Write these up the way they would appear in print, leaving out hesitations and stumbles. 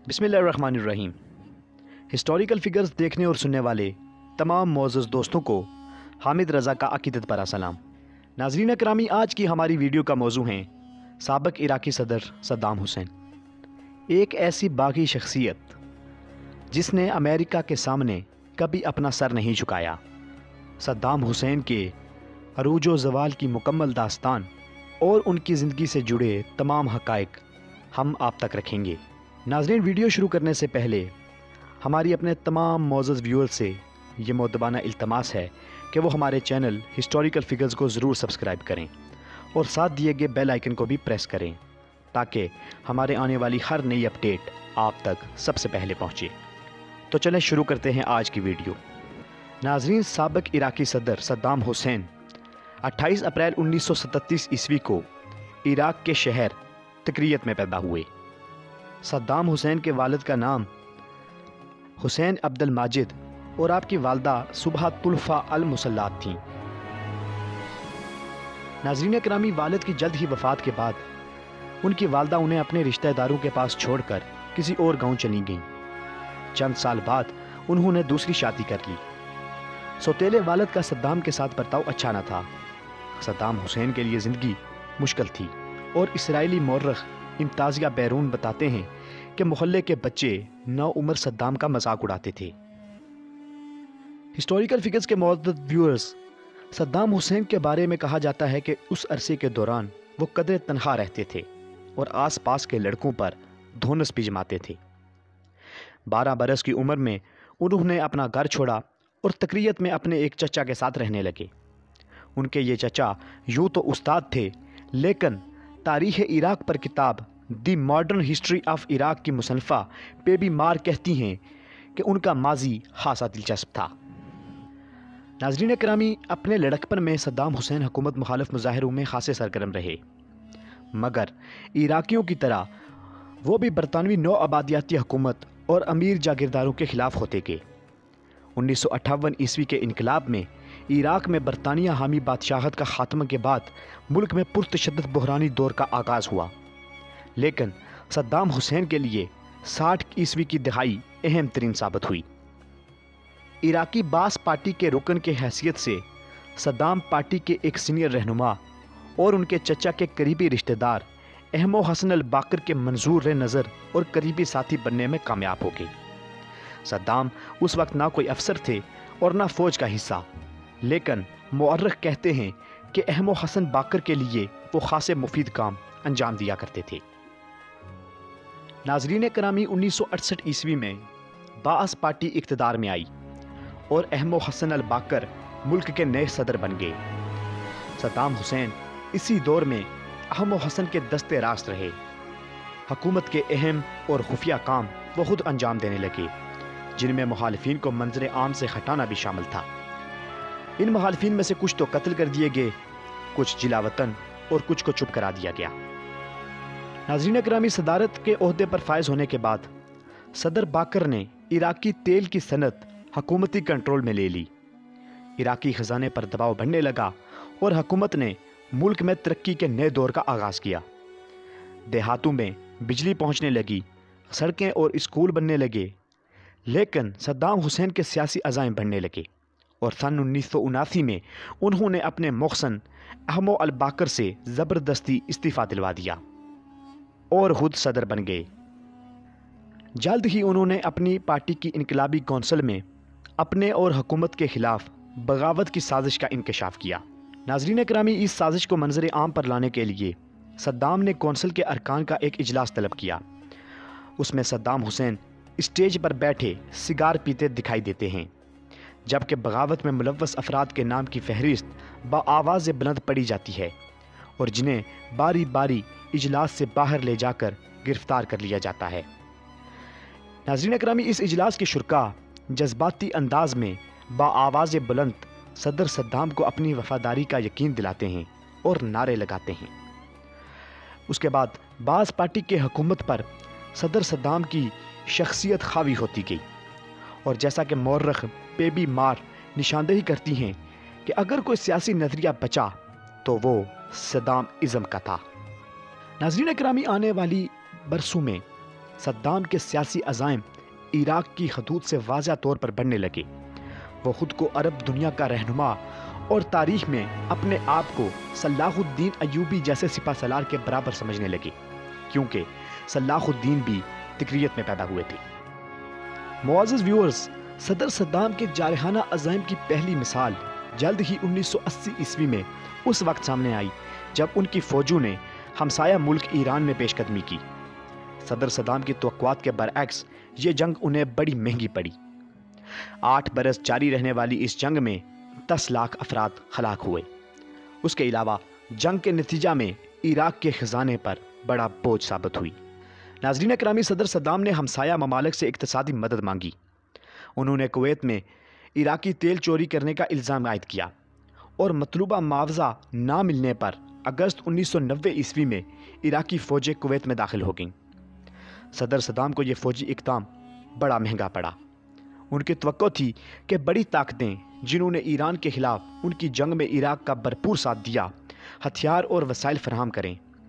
بسم اللہ الرحمن الرحیم۔ ہسٹوریکل فگرز دیکھنے اور سننے والے تمام معزز دوستوں کو حامد رضا کا عقیدت بھرا سلام۔ ناظرین اکرامی، آج کی ہماری ویڈیو کا موضوع ہے سابق عراقی صدر صدام حسین، ایک ایسی باغی شخصیت جس نے امریکہ کے سامنے کبھی اپنا سر نہیں جھکایا۔ صدام حسین کے عروج و زوال کی مکمل داستان اور ان کی زندگی سے جڑے تمام حقائق ہم آپ تک رکھیں گے۔ ناظرین، ویڈیو شروع کرنے سے پہلے ہماری اپنے تمام معزز ویور سے یہ مؤدبانہ التماس ہے کہ وہ ہمارے چینل ہسٹوریکل فگرز کو ضرور سبسکرائب کریں اور ساتھ دیے گئے بیل آئیکن کو بھی پریس کریں تاکہ ہمارے آنے والی ہر نئی اپڈیٹ آپ تک سب سے پہلے پہنچے۔ تو چلیں شروع کرتے ہیں آج کی ویڈیو۔ ناظرین، سابق عراقی صدر صدام حسین 28 اپریل 1937 عیسوی کو عراق کے شہر تکریت میں پیدا ہوئے۔ صدام حسین کے والد کا نام حسین عبد الماجد اور آپ کی والدہ صبح طلفہ المسلات تھیں۔ ناظرین اکرامی، والد کی جلد ہی وفات کے بعد ان کی والدہ انہیں اپنے رشتہ داروں کے پاس چھوڑ کر کسی اور گاؤں چلی گئیں۔ چند سال بعد انہوں نے دوسری شادی کر لی۔ سوتیلے والد کا صدام کے ساتھ برتاؤ اچھا نہ تھا۔ صدام حسین کے لیے زندگی مشکل تھی اور اسرائیلی مورخ امتازیہ بیرون بتاتے ہیں کہ محلے کے بچے نو عمر صدام کا مذاق اڑاتے تھے۔ ہسٹوریکل فگرز کے معزز ویورز، صدام حسین کے بارے میں کہا جاتا ہے کہ اس عرصے کے دوران وہ قدرے تنہا رہتے تھے اور آس پاس کے لڑکوں پر دھونس بھی جماتے تھے۔ 12 برس کی عمر میں انہوں نے اپنا گھر چھوڑا اور تکریت میں اپنے ایک چچا کے ساتھ رہنے لگے۔ ان کے یہ چچا یوں تو استاد تھے، لیکن تاریخ عراق پر کتاب the modern history of Iraq کی مصنفہ پیبی مار کہتی ہیں کہ ان کا ماضی خاصا دلچسپ تھا۔ ناظرین اکرامی، اپنے لڑکپن میں صدام حسین حکومت مخالف مظاہروں میں خاصے سرگرم رہے، مگر عراقیوں کی طرح وہ بھی برطانوی نو آبادیاتی حکومت اور امیر جاگیرداروں کے خلاف ہوتے گئے۔ 1958 عیسوی کے انقلاب میں عراق میں برطانیہ حامی بادشاہت کا خاتمہ کے بعد ملک میں پرتشدد بحرانی دور کا آغاز ہوا، لیکن صدام حسین کے لیے 60 عیسوی کی دہائی اہم ترین ثابت ہوئی۔ عراقی باس پارٹی کے رکن کے حیثیت سے صدام پارٹی کے ایک سینئر رہنما اور ان کے چچا کے قریبی رشتہ دار احمد حسن الباقر کے منظور نظر اور قریبی ساتھی بننے میں کامیاب ہو گئے۔ صدام اس وقت نہ کوئی افسر تھے اور نہ فوج کا حصہ، لیکن مورخ کہتے ہیں کہ احمد حسن باقر کے لیے وہ خاصے مفید کام انجام دیا کرتے تھے۔ ناظرین کرامی، 1968 عیسوی میں باعث پارٹی اقتدار میں آئی اور احمد حسن الباقر ملک کے نئے صدر بن گئے۔ صدام حسین اسی دور میں احمد حسن کے دستے راست رہے۔ حکومت کے اہم اور خفیہ کام وہ خود انجام دینے لگے، جن میں مخالفین کو منظر عام سے ہٹانا بھی شامل تھا۔ ان مخالفین میں سے کچھ تو قتل کر دیے گئے، کچھ جلا وطن اور کچھ کو چپ کرا دیا گیا۔ ناظرین اکرامی، صدارت کے عہدے پر فائز ہونے کے بعد صدر باقر نے عراقی تیل کی صنعت حکومتی کنٹرول میں لے لی۔ عراقی خزانے پر دباؤ بڑھنے لگا اور حکومت نے ملک میں ترقی کے نئے دور کا آغاز کیا۔ دیہاتوں میں بجلی پہنچنے لگی، سڑکیں اور اسکول بننے لگے، لیکن صدام حسین کے سیاسی عزائم بڑھنے لگے اور سن 1979 میں انہوں نے اپنے مخزن احمد الباقر سے زبردستی استعفیٰ دلوا دیا اور خود صدر بن گئے۔ جلد ہی انہوں نے اپنی پارٹی کی انقلابی کونسل میں اپنے اور حکومت کے خلاف بغاوت کی سازش کا انکشاف کیا۔ ناظرین اکرامی، اس سازش کو منظر عام پر لانے کے لیے صدام نے کونسل کے ارکان کا ایک اجلاس طلب کیا۔ اس میں صدام حسین اسٹیج پر بیٹھے سگار پیتے دکھائی دیتے ہیں، جبکہ بغاوت میں ملوث افراد کے نام کی فہرست بآواز بلند پڑھی جاتی ہے اور جنہیں باری باری اجلاس سے باہر لے جا کر گرفتار کر لیا جاتا ہے۔ ناظرین اکرامی، اس اجلاس کے شرکاء جذباتی انداز میں بآواز بلند صدر صدام کو اپنی وفاداری کا یقین دلاتے ہیں اور نعرے لگاتے ہیں۔ اس کے بعد باعث پارٹی کے حکومت پر صدر صدام کی شخصیت خاوی ہوتی گئی، اور جیسا کہ مورخ پیبی مار نشاندہی کرتی ہیں کہ اگر کوئی سیاسی نظریہ بچا تو وہ صدام ازم کا تھا۔ ناظرین اکرامی، آنے والی برسوں میں صدام کے سیاسی عزائم عراق کی حدود سے واضح طور پر بڑھنے لگے۔ وہ خود کو عرب دنیا کا رہنما اور تاریخ میں اپنے آپ کو صلاح الدین ایوبی جیسے سپہ سالار کے برابر سمجھنے لگے، کیونکہ صلاح الدین بھی تکریت میں پیدا ہوئے تھے۔ معزز ویورز، صدر صدام کے جارحانہ عزائم کی پہلی مثال جلد ہی 1980 عیسوی میں اس وقت سامنے آئی جب ان کی فوجوں نے ہمسایہ ملک ایران میں پیش قدمی کی۔ صدر صدام کی توقعات کے برعکس یہ جنگ انہیں بڑی مہنگی پڑی۔ 8 برس جاری رہنے والی اس جنگ میں 10 لاکھ افراد ہلاک ہوئے۔ اس کے علاوہ جنگ کے نتیجہ میں عراق کے خزانے پر بڑا بوجھ ثابت ہوئی۔ ناظرین اکرامی، صدر صدام نے ہمسایہ ممالک سے اقتصادی مدد مانگی۔ انہوں نے کویت میں عراقی تیل چوری کرنے کا الزام عائد کیا اور مطلوبہ معاوضہ نہ ملنے پر اگست 1990 عیسوی میں عراقی فوجیں کویت میں داخل ہو گئیں۔ صدر صدام کو یہ فوجی اقدام بڑا مہنگا پڑا۔ ان کی توقع تھی کہ بڑی طاقتیں جنہوں نے ایران کے خلاف ان کی جنگ میں عراق کا بھرپور ساتھ دیا، ہتھیار اور وسائل فراہم کریں۔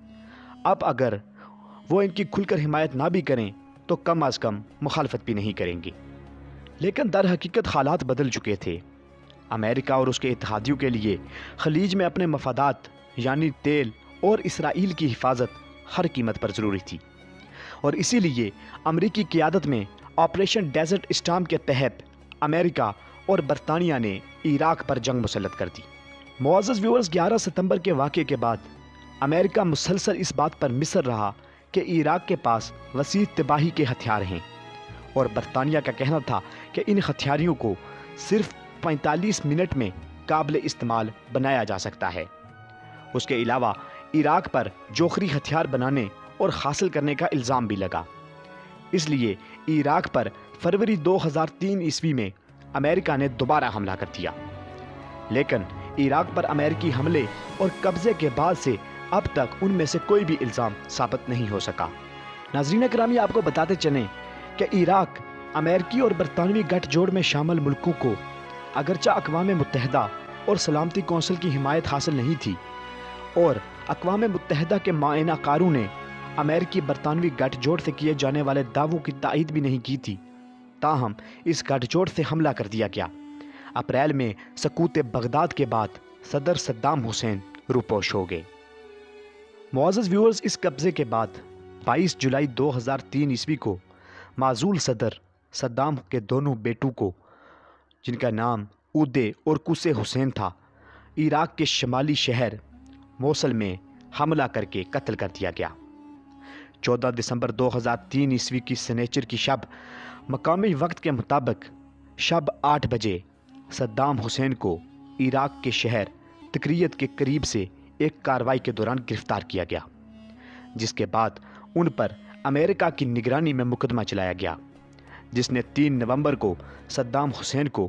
اب اگر وہ ان کی کھل کر حمایت نہ بھی کریں تو کم از کم مخالفت بھی نہیں کریں گے۔ لیکن در حقیقت حالات بدل چکے تھے۔ امریکہ اور اس کے اتحادیوں کے لیے خلیج میں اپنے مفادات یعنی تیل اور اسرائیل کی حفاظت ہر قیمت پر ضروری تھی، اور اسی لیے امریکی قیادت میں آپریشن ڈیزرٹ اسٹارم کے تحت امریکہ اور برطانیہ نے عراق پر جنگ مسلط کر دی۔ معزز ویورز، 11 ستمبر کے واقعے کے بعد امریکہ مسلسل اس بات پر مصر رہا کہ عراق کے پاس وسیع تباہی کے ہتھیار ہیں، اور برطانیہ کا کہنا تھا کہ ان ہتھیاروں کو صرف 45 منٹ میں قابل استعمال بنایا جا سکتا ہے۔ اس کے علاوہ عراق پر جوہری ہتھیار بنانے اور حاصل کرنے کا الزام بھی لگا۔ اس لیے عراق پر فروری 2003 عیسوی میں امریکہ نے دوبارہ حملہ کر دیا، لیکن عراق پر امریکی حملے اور قبضے کے بعد سے اب تک ان میں سے کوئی بھی الزام ثابت نہیں ہو سکا۔ ناظرین اکرامی، آپ کو بتاتے چلیں کہ عراق امریکی اور برطانوی گٹھ جوڑ میں شامل ملکوں کو اگرچہ اقوام متحدہ اور سلامتی کونسل کی حمایت حاصل نہیں تھی، اور اقوام متحدہ کے معائنہ کاروں نے امریکی برطانوی گٹھ جوڑ سے کیے جانے والے دعووں کی تائید بھی نہیں کی تھی، تاہم اس گٹھ جوڑ سے حملہ کر دیا گیا۔ اپریل میں سقوط بغداد کے بعد صدر صدام حسین روپوش ہو گئے۔ معزز ویورز، اس قبضے کے بعد 22 جولائی 2003 عیسوی کو معزول صدر صدام کے دونوں بیٹوں کو، جن کا نام اودے اور کوسے حسین تھا، عراق کے شمالی شہر موصل میں حملہ کر کے قتل کر دیا گیا۔ 14 دسمبر 2003 عیسوی کی سنیچر کی شب مقامی وقت کے مطابق شب 8 بجے صدام حسین کو عراق کے شہر تکریت کے قریب سے ایک کارروائی کے دوران گرفتار کیا گیا، جس کے بعد ان پر امریکہ کی نگرانی میں مقدمہ چلایا گیا، جس نے 3 نومبر کو صدام حسین کو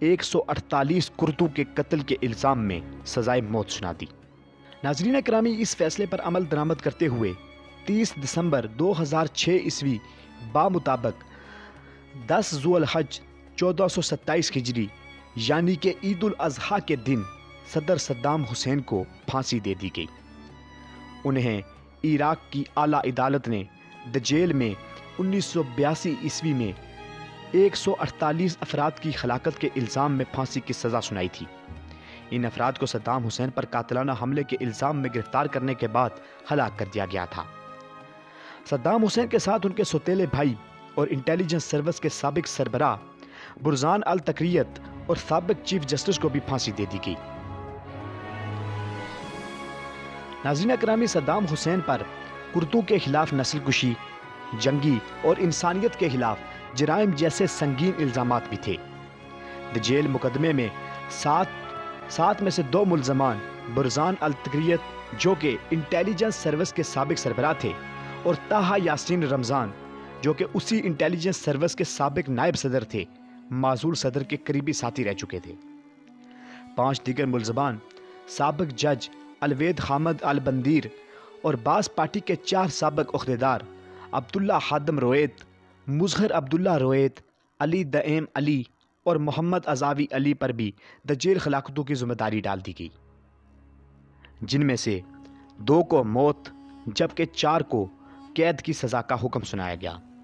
148 کردوں کے قتل کے الزام میں سزائے موت سنا دی۔ ناظرین اکرامی، اس فیصلے پر عمل درآمد کرتے ہوئے 30 دسمبر 2006 عیسوی بامطابق 10 ذو الحج 1427 ہجری یعنی کہ عید الاضحیٰ کے دن صدر صدام حسین کو پھانسی دے دی گئی۔ انہیں عراق کی اعلیٰ عدالت نے دجیل میں 1982 عیسوی میں 148 افراد کی ہلاکت کے الزام میں پھانسی کی سزا سنائی تھی۔ ان افراد کو صدام حسین پر قاتلانہ حملے کے الزام میں گرفتار کرنے کے بعد ہلاک کر دیا گیا تھا۔ صدام حسین کے ساتھ ان کے سوتیلے بھائی اور انٹیلیجنس سروس کے سابق سربراہ برزان التکریت اور سابق چیف جسٹس کو بھی پھانسی دے دی گئی۔ ناظرین اکرامی، صدام حسین پر کردوں کے خلاف نسل کشی، جنگی اور انسانیت کے خلاف جرائم جیسے سنگین الزامات بھی تھے۔ دجیل مقدمے میں 7 میں سے 2 ملزمان برزان التکریت جو کہ انٹیلیجنس سروس کے سابق سربراہ تھے، اور طاہا یاسین رمضان جو کہ اسی انٹیلیجنس سروس کے سابق نائب صدر تھے، معزول صدر کے قریبی ساتھی رہ چکے تھے۔ 5 دیگر ملزمان سابق جج الوید حامد البندیر اور بعض پارٹی کے 4 سابق عہدیدار عبداللہ حادم رویت، مظہر عبداللہ رویت، علی دائم علی اور محمد عزاوی علی پر بھی دجیل ہلاکتوں کی ذمہ داری ڈال دی گئی، جن میں سے 2 کو موت جبکہ 4 کو قید کی سزا کا حکم سنایا گیا۔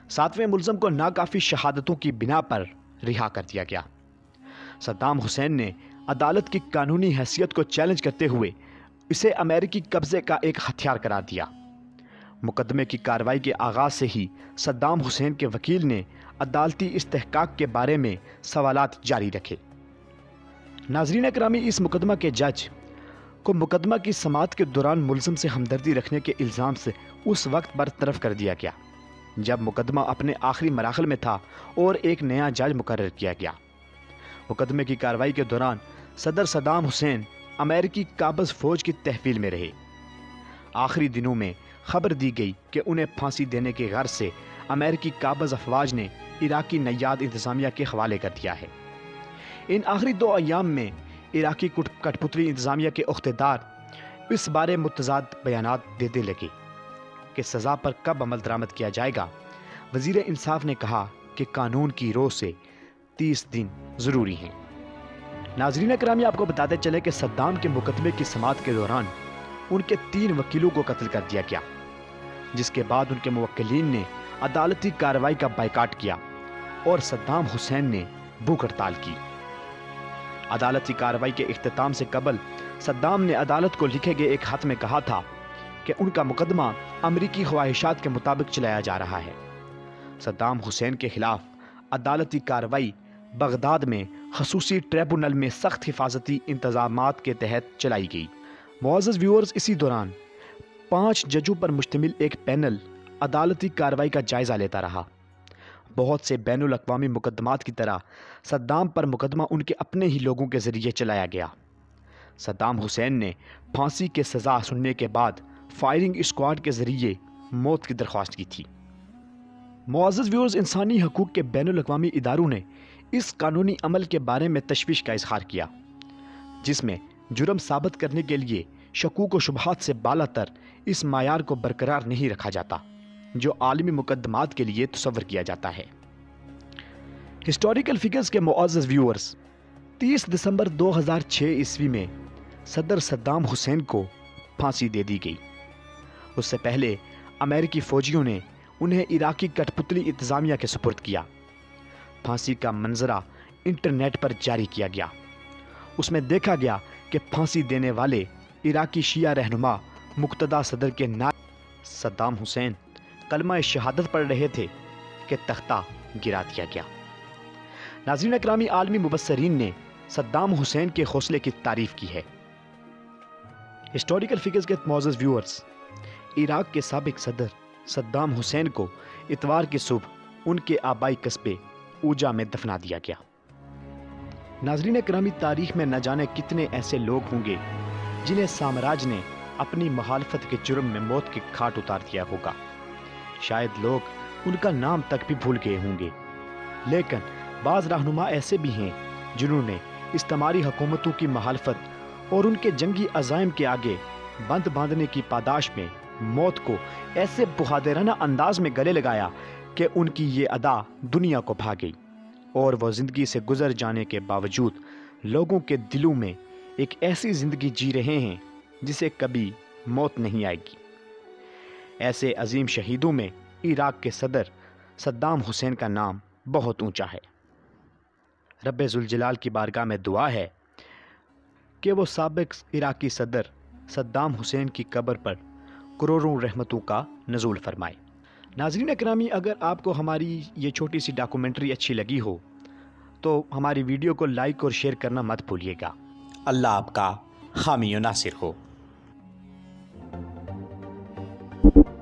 7वें मुलज़म को नाकाफ़ी शहादतों की बिना पर रिहा कर दिया गया। सद्दाम हुसैन ने अदालत की कानूनी हैसियत को चैलेंज करते हुए इसे अमेरिकी कब्ज़े का एक हथियार करार दिया। मुकदमे की कार्रवाई के आगाज़ से ही सद्दाम हुसैन के वकील ने अदालती इस्तेहकाक के बारे में सवालात जारी रखे। नाज़रीन करामी, इस मुकदमा के जज को मुकदमा की समाअत के दौरान मुलज़म से हमदर्दी रखने के इल्ज़ाम से उस वक्त बरतरफ कर दिया गया जब मुकदमा अपने आखिरी मराहल में था और एक नया जज मुकर्रर किया गया। मुकदमे की कार्रवाई के दौरान सदर सद्दाम हुसैन अमेरिकी काबज़ फ़ौज की तहवील में रहे। आखिरी दिनों में खबर दी गई कि उन्हें फांसी देने के गर्ज से अमेरिकी काबज़ अफवाज ने इराकी नैयाद इंतज़ामिया के हवाले कर दिया है। इन आखिरी 2 अय्याम में इराकी कठपुतली इंतज़ामिया के उख्तेदार इस बारे मुतज़ाद बयानात देते लगे कि सज़ा पर कब अमल दरामद किया जाएगा। वज़ीर इंसाफ ने कहा कि कानून की रोह से 30 दिन ज़रूरी हैं। नाज़रीन करामी, आपको बताते चले कि सद्दाम के मुकदमे की समाअत के दौरान उनके 3 वकीलों को कत्ल कर दिया गया, जिसके बाद उनके मुवक्किलीन ने अदालती कार्रवाई का बायकाट किया और सद्दाम हुसैन ने भूख हड़ताल की। अदालती कार्रवाई के इख्तिताम से कबल सद्दाम ने अदालत को लिखे गए एक खत में कहा था कि उनका मुकदमा अमरीकी ख्वाहिशात के मुताबिक चलाया जा रहा है। सद्दाम हुसैन के खिलाफ अदालती कार्रवाई बगदाद में खसूसी ट्रिब्यूनल में सख्त हिफाजती इंतजामात के तहत चलाई गई। मुअज़्ज़ज़ व्यूअर्स, इसी दौरान 5 जजों पर मुश्तमिल एक पैनल अदालती कार्रवाई का जायज़ा लेता रहा। बहुत से बैनुल अक़वामी मुकदमात की तरह सद्दाम पर मुकदमा उनके अपने ही लोगों के ज़रिए चलाया गया। सद्दाम हुसैन ने फांसी के सज़ा सुनने के बाद फायरिंग स्क्वाड के ज़रिए मौत की दरख्वास्त की थी। मुअज़्ज़ज़ व्यूअर्स, इंसानी हकूक़ के बैनुल अक़वामी इदारों ने इस कानूनी अमल के बारे में तशवीश का इज़हार किया, जिसमें जुर्म साबित करने के लिए शकूक व शुबहात से बालातर इस मायार को बरकरार नहीं रखा जाता जो आलमी मुकदमात के लिए तसव्वुर किया जाता है। हिस्टोरिकल फिगर्स के मुअज़्ज़ज़ व्यूअर्स, 30 दिसंबर 2006 ईस्वी में सदर सद्दाम हुसैन को फांसी दे दी गई। उससे पहले अमेरिकी फ़ौजियों ने उन्हें इराकी कठपुतली इंतज़ामिया के सुपुर्द किया। फांसी का मंजरा इंटरनेट पर जारी किया गया। उसमें देखा गया कि फांसी देने वाले इराकी शिया रहनुमा मुक्तदा सदर के नायब सद्दाम हुसैन कलमा शहादत पढ़ रहे थे कि तख्ता गिरा दिया गया। नाज़रीन अकरामी, आलमी मुबस्सरीन ने सद्दाम हुसैन के हौसले की तारीफ़ की है। हिस्टोरिकल फिगर्स के मुअज़्ज़ज़ व्यूअर्स, इराक के साबिक सदर सद्दाम हुसैन को इतवार की सुबह उनके आबाई कस्बे ऊजा में दफना दिया गया। नाज़रीन करामी, तारीख में न जाने कितने ऐसे लोग होंगे जिन्हें साम्राज्य ने अपनी मुखालफत के जुर्म में मौत की खाट उतार दिया होगा। शायद लोग उनका नाम तक भी भूल गए होंगे, लेकिन बाज़ रहनुमा ऐसे भी हैं जिन्होंने इस्तेमारी हुकूमतों की मुखालफत और उनके जंगी अज़ाइम के आगे बंद बांधने की पादाश में मौत को ऐसे बहादुराना अंदाज में गले लगाया कि उनकी ये अदा दुनिया को भा गई और वह ज़िंदगी से गुजर जाने के बावजूद लोगों के दिलों में एक ऐसी ज़िंदगी जी रहे हैं जिसे कभी मौत नहीं आएगी। ऐसे अजीम शहीदों में इराक के सदर सद्दाम हुसैन का नाम बहुत ऊंचा है। रब्बे ज़ुल जलाल की बारगाह में दुआ है कि वो साबिक इराकी सदर सद्दाम हुसैन की कब्र पर करोड़ों रहमतों का नज़ूल फरमाए। नाज़रीन अकरामी, अगर आपको हमारी ये छोटी सी डॉक्यूमेंट्री अच्छी लगी हो तो हमारी वीडियो को लाइक और शेयर करना मत भूलिएगा। अल्लाह आपका हामी व नासिर हो।